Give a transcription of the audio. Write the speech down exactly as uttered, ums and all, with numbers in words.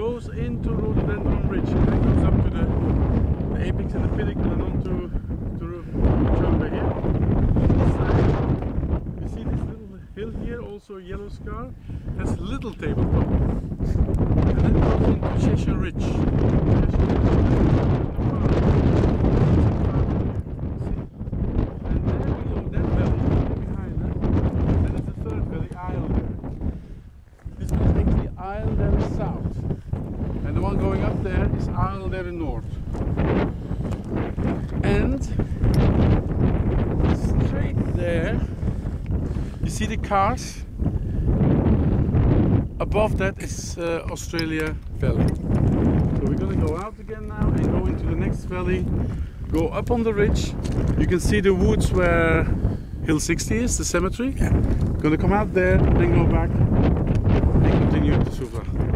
goes into Rhododendron Ridge and then goes up to the, the apex and the pinnacle and on to, to Jumbo here. You see this little hill here, also a yellow scar, has little tabletop. And then goes into Cheshire Ridge. Cheshire South, and the one going up there is Isle North, and straight there you see the cars. Above that is uh, Australia Valley. So we're going to go out again now and go into the next valley, go up on the ridge. You can see the woods where Hill sixty is, the cemetery. Yeah. Going to come out there, then go back and continue to Suvla.